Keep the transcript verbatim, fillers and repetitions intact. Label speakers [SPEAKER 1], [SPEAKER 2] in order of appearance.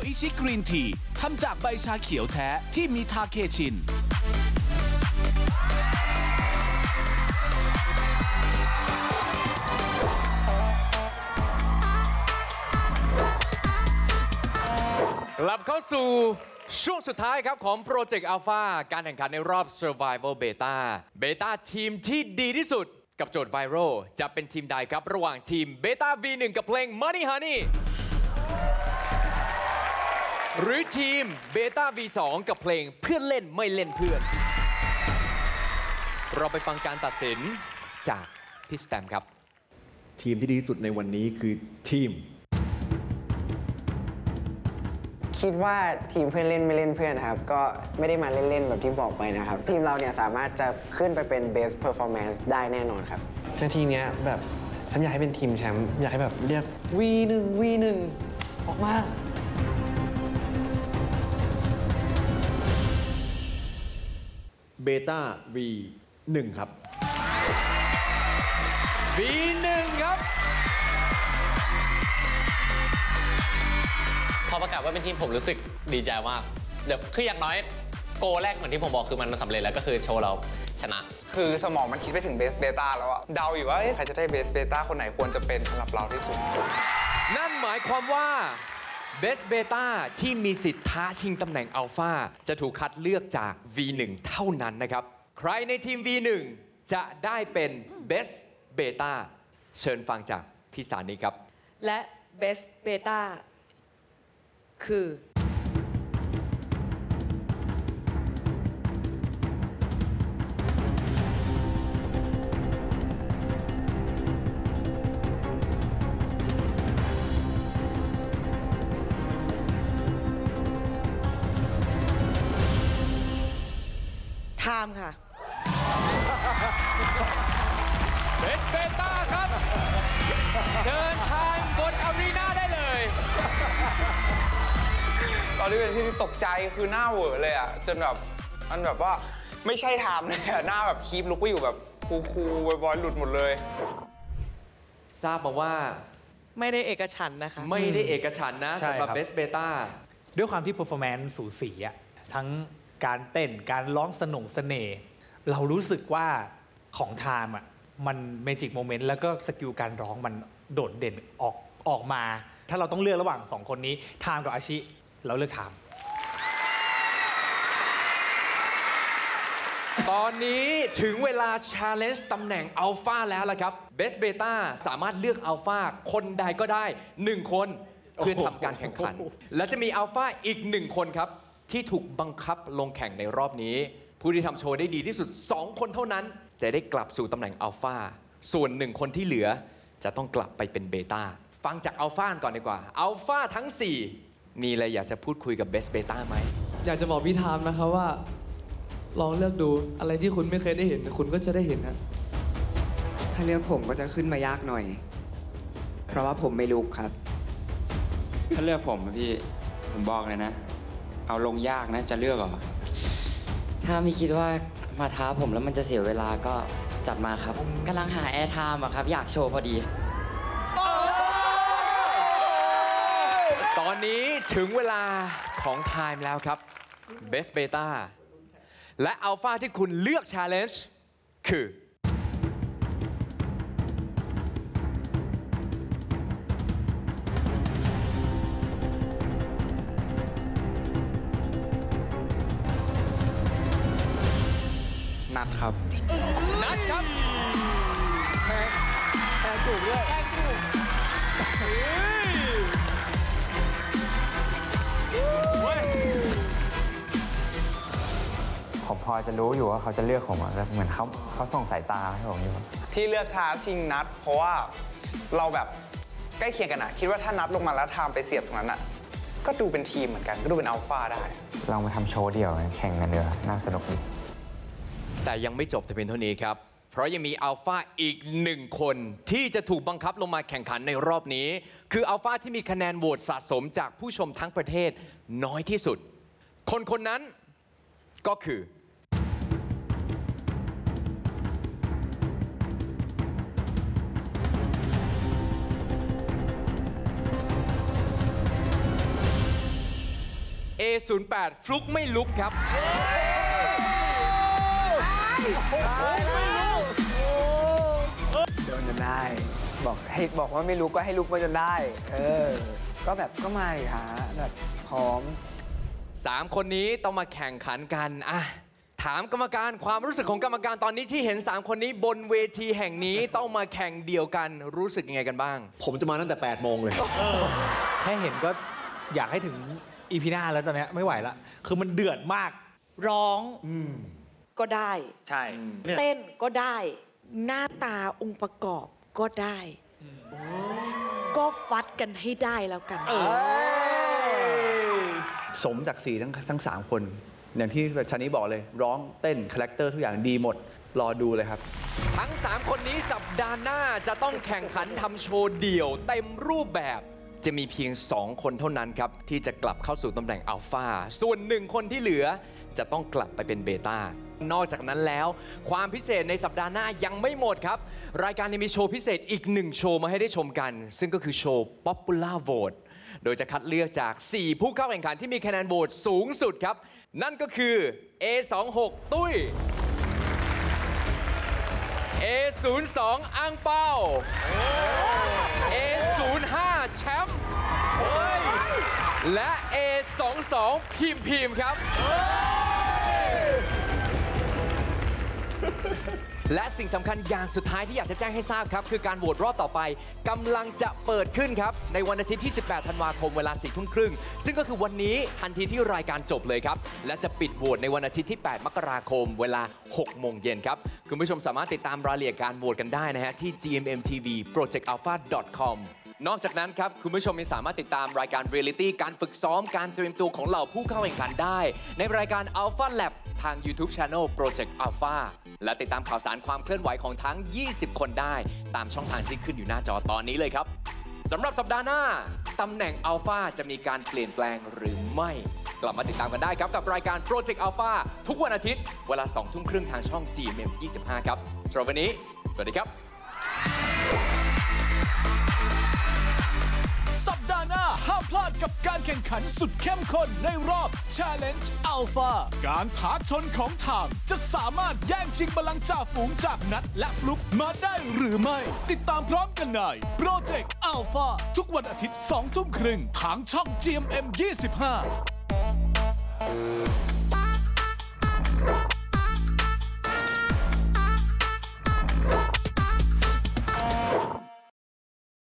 [SPEAKER 1] อิชิกรีนทีทำจากใบชาเขียวแท้ที่มีทาเคชิน
[SPEAKER 2] กลับเข้าสู่ช่วงสุดท้ายครับของโปรเจกต์อัลฟาการแข่งขันในรอบ Survival Beta Beta ทีมที่ดีที่สุดกับโจทย์ Viral จะเป็นทีมใดครับระหว่างทีม Beta วี หนึ่ง กับเพลง Money Honey หรือทีม Beta วี สอง กับเพลงเพื่อนเล่นไม่เล่นเพื่อนเราไปฟังการตัดสินจากพี่สแตมครับ
[SPEAKER 3] ทีมที่ดีที่สุดในวันนี้คือทีม
[SPEAKER 4] คิดว่าทีมเพื่อนเล่นไม่เล่นเพื่อนครับก็ไม่ได้มาเล่นๆแบบที่บอกไปนะครับทีมเราเนี่ยสามารถจะขึ้นไปเป็น best performance ได้แน่นอนครับ
[SPEAKER 5] นาทีนี้แบบฉันอยากให้เป็นทีมแชมป์อยากให้แบบเรียก วี หนึ่ง วี หนึ่ง ออกมา
[SPEAKER 3] เบต้า วี หนึ่ง ครับ
[SPEAKER 2] วี หนึ่ง ครับ
[SPEAKER 6] พอประกาศว่าเป็นทีมผมรู้สึกดีใจมากเดี๋ยวคืออย่างน้อยโกแรกเหมือนที่ผมบอกคือมันสำเร็จแล้วก็คือโชว์เราชนะ
[SPEAKER 7] คือสมองมันคิดไปถึงเบสเบต้าแล้วอะเดาอยู่ว่าใครจะได้เบสเบต้าคนไหนควรจะเป็นสำหรับเราที่สุด
[SPEAKER 2] นั่นหมายความว่าเบสเบต้าที่มีสิทธิ์ท้าชิงตำแหน่งอัลฟาจะถูกคัดเลือกจาก วี หนึ่ง เท่านั้นนะครับใครในทีม วี หนึ่ง จะได้เป็นเบสเบต้าเชิญฟังจากพี่สานีครับ
[SPEAKER 8] และเบสเบต้าคือไทม์ค่ะ
[SPEAKER 2] เบสเบต้าครับเชิญไทม์บนอารีนาได้เลย
[SPEAKER 7] ตอนนี้เป็นที่ตกใจคือหน้าเหวอเลยอะจนแบบมันแบบว่าไม่ใช่ไทม์เลยอะหน้าแบบคีปลุกไปอยู่แบบคูลๆบอยๆหลุดหมดเลย
[SPEAKER 2] ทราบมาว่า
[SPEAKER 8] ไม่ได้เอกฉันท์นะคะ
[SPEAKER 2] ไม่ได้เอกฉันท์นะสำหรับเบสเบต้า
[SPEAKER 9] ด้วยความที่ performance สูสีอะทั้งการเต้นการร้องสนุกเสน่ห์เรารู้สึกว่าของไทม์อะมันเมจิกโมเมนต์แล้วก็สกิลการร้องมันโดดเด่นออกออกมาถ้าเราต้องเลือกระหว่างสองคนนี้ไทม์กับอาชิเราเลือกไทม์
[SPEAKER 2] ตอนนี้ถึงเวลา Challenge ตำแหน่งอัลฟาแล้วล่ะครับเบสเบต้าสามารถเลือกอัลฟาคนใดก็ได้หนึ่งคนเพื่อทำการแข่งขันและจะมีอัลฟาอีกหนึ่งคนครับที่ถูกบังคับลงแข่งในรอบนี้ผู้ที่ทำโชว์ได้ดีที่สุดสองคนเท่านั้นจะได้กลับสู่ตำแหน่งอัลฟาส่วนหนึ่งคนที่เหลือจะต้องกลับไปเป็นเบต้าฟังจากอัลฟาก่อนดีกว่าอัลฟาทั้งสี่มีอะไรอยากจะพูดคุยกับเบสเบต้าไหม
[SPEAKER 10] อยากจะบอกพี่ไทม์นะครับว่าลองเลือกดูอะไรที่คุณไม่เคยได้เห็นคุณก็จะได้เห็นนะ
[SPEAKER 4] ถ้าเลือกผมก็จะขึ้นมายากหน่อยเพราะว่าผมไม่ลุกครับ
[SPEAKER 11] ถ้าเลือกผมพี่ผมบอกเลยนะเอาลงยากนะจะเลือกเหรอ
[SPEAKER 12] ถ้าไม่คิดว่ามาท้าผมแล้วมันจะเสียเวลาก็จัดมาครับกำลังหาแอร์ไทม์อะครับอยากโชว์พอดี
[SPEAKER 2] ตอนนี้ถึงเวลาของไทม์แล้วครับเบสเบต้าและอัลฟาที่คุณเลือก Challenge คือ
[SPEAKER 7] นัดครับ
[SPEAKER 2] นัดครับแพงแพงถูกด้วยแพงถูก
[SPEAKER 11] ผมพอจะรู้อยู่ว่าเขาจะเลือกผมอะเหมือนเขาเขาส่งสายตาให้ผมอยู่
[SPEAKER 7] ที่เลือกท้าชิงนัดเพราะว่าเราแบบใกล้เคียงกันอะคิดว่าถ้านัดลงมาแล้วทามไปเสียบตรงนั้นอะก็ดูเป็นทีมเหมือนกันก็ดูเป็นอัลฟาได้
[SPEAKER 11] เรามาทำโชว์เดี่ยวแข่งกันเดือน่าสนุกดี
[SPEAKER 2] แต่ยังไม่จบแต่เพียงเท่านี้ครับเพราะยังมีอัลฟาอีกหนึ่งคนที่จะถูกบังคับลงมาแข่งขันในรอบนี้คืออัลฟาที่มีคะแนนโหวตสะสมจากผู้ชมทั้งประเทศน้อยที่สุดคนคนนั้นก็คือเอ ศูนย์ แปด ฟลุกไม่ลุกครับ
[SPEAKER 4] โดนจนได้บอกให้บอกว่าไม่ลุกก็ให้ลุกมาจนได้ เออ ก็แบบก็มาอีกหาแบบพร้อม
[SPEAKER 2] สามคนนี้ต้องมาแข่งขันกันอะถามกรรมการความรู้สึกของกรรมการตอนนี้ที่เห็นสามคนนี้บนเวทีแห่งนี้ต้องมาแข่งเดียวกันรู้สึกยังไงกันบ้าง
[SPEAKER 3] ผมจะมาตั้งแต่แปดโมงเลย
[SPEAKER 9] แค่เห็นก็อยากให้ถึงอีพีหน้าแล้วตอนนี้ไม่ไหวละคือมันเดือดมาก
[SPEAKER 8] ร้องก็ได้
[SPEAKER 9] ใช่
[SPEAKER 8] เต้นก็ได้ หน้าตาองค์ประกอบก็ได้ ก็ฟัดกันให้ได้แล้วกัน
[SPEAKER 13] สมจากสีทั้งทั้งสามคน อย่างที่ชานี้บอกเลยร้องเต้นคาแรคเตอร์ทุกอย่างดีหมดรอดูเลยครับ
[SPEAKER 2] ทั้งสามคนนี้สัปดาห์หน้าจะต้องแข่งขันทำโชว์เดี่ยวเต็มรูปแบบจะมีเพียงสองคนเท่านั้นครับที่จะกลับเข้าสู่ตำแหน่งอัลฟาส่วนหนึ่งคนที่เหลือจะต้องกลับไปเป็นเบต้านอกจากนั้นแล้วความพิเศษในสัปดาห์หน้ายังไม่หมดครับรายการยังมีโชว์พิเศษอีกหนึ่งโชว์มาให้ได้ชมกันซึ่งก็คือโชว์ Popular Vote โดยจะคัดเลือกจากสี่ผู้เข้าแข่งขันที่มีคะแนนโหวตสูงสุดครับนั่นก็คือ เอ สองหก ตุ้ย เอ ศูนย์สอง อังเปา เอ ศูนย์ห้า แชมป์และ เอ สองสอง พิมพิมครับและสิ่งสำคัญอย่างสุดท้ายที่อยากจะแจ้งให้ทราบครับคือการโหวตรอบต่อไปกำลังจะเปิดขึ้นครับในวันอาทิตย์ที่สิบแปดธันวาคมเวลาสี่ทุ่มครึ่งซึ่งก็คือวันนี้ทันทีที่รายการจบเลยครับและจะปิดโหวตในวันอาทิตย์ที่แปดมกราคมเวลาหกโมงเย็นครับคุณผู้ชมสามารถติดตามรายละเอียดการโหวตกันได้นะฮะที่ จี เอ็ม เอ็ม ที วี โปรเจกต์อัลฟา ดอท คอม นอกจากนั้นครับคุณผู้ชมยังสามารถติดตามรายการเรียลลิตี้การฝึกซ้อมการเตรียมตัวของเหล่าผู้เข้าแข่งขันได้ในรายการ Alpha Lab ทาง YouTube Channel Project Alpha และติดตามข่าวสารความเคลื่อนไหวของทั้งยี่สิบคนได้ตามช่องทางที่ขึ้นอยู่หน้าจอตอนนี้เลยครับสำหรับสัปดาห์หน้าตำแหน่ง Alpha จะมีการเปลี่ยนแปลงหรือไม่กลับมาติดตามกันได้ครับกับรายการ Project Alpha ทุกวันอาทิตย์เวลาสองทุ่มครึ่งทางช่อง จี เอ็ม เอ็ม ยี่สิบห้าครับสำหรับวันนี้สวัสดีครับ
[SPEAKER 1] สัปดาห์หน้าห้ามพลาดกับการแข่งขันสุดเข้มข้นในรอบ Challenge Alpha การท้าชนของไทม์จะสามารถแย่งชิงบัลลังก์จ่าฝูงจากนัทและฟลุกมาได้หรือไม่ ติดตามพร้อมกันใน Project Alpha ทุกวันอาทิตย์สองทุ่มครึ่งทางช่อง จี เอ็ม เอ็ม ยี่สิบห้า